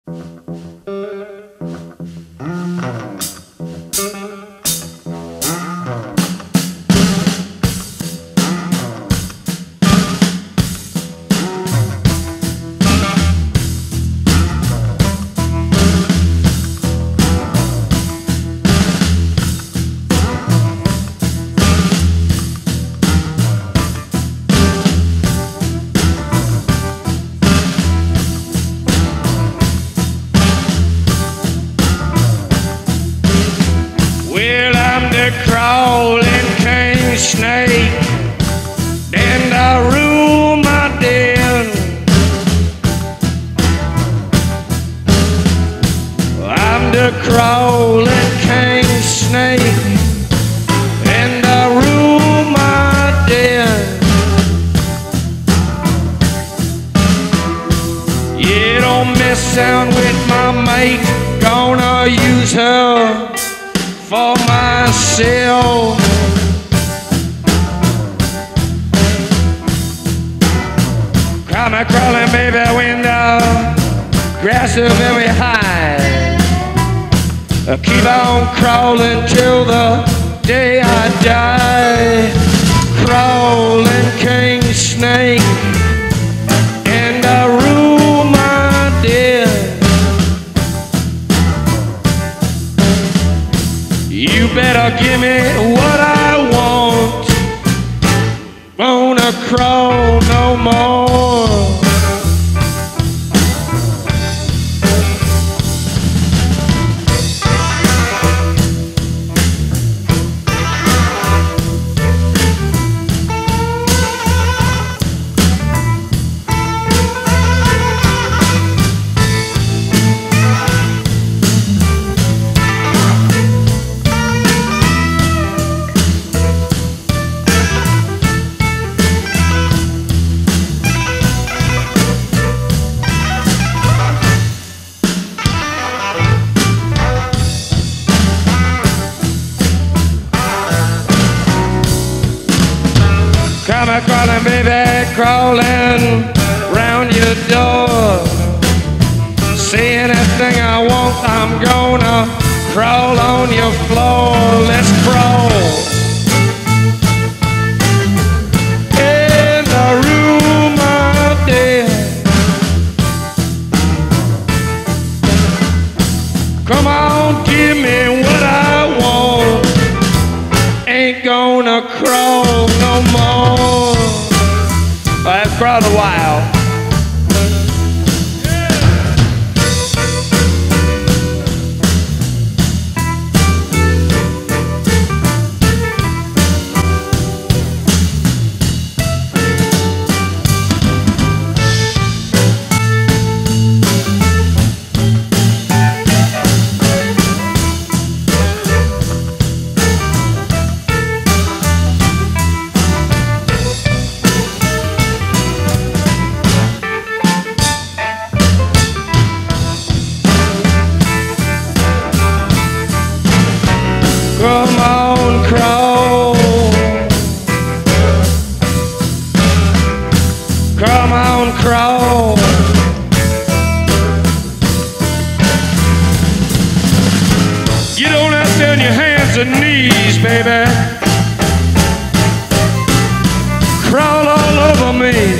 Well, I'm the crawling king snake, and I rule my den. I'm the crawling king snake, and I rule my den. Yeah, don't mess around with my mate, gonna use her for myself. Come a crawling baby window, grass is very high. Keep on crawling till the day I die. Crawling king snake, and I rule my den. You better give me what I want. Wanna crawl no more. Come a crawling, baby, crawling round your door. Say anything I want, I'm gonna crawl on your floor. Let's crawl. And I rule my den. Come on, give me what I want. Ain't gonna crawl no more. I've crawled a while. Come on, crawl. Come on, crawl. Get on out there on your hands and knees, baby. Crawl all over me,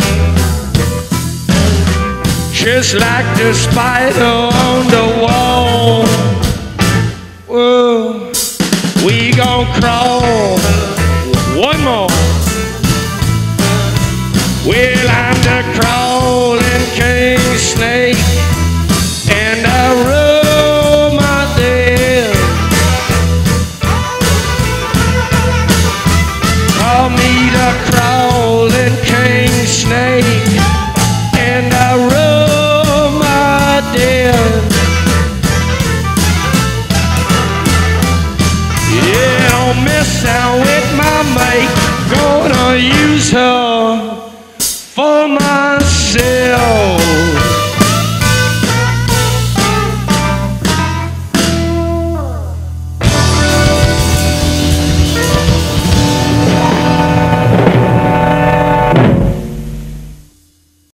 just like the spider on the wall. Whoa. We gon' crawl one more. Well, I'm the crawl.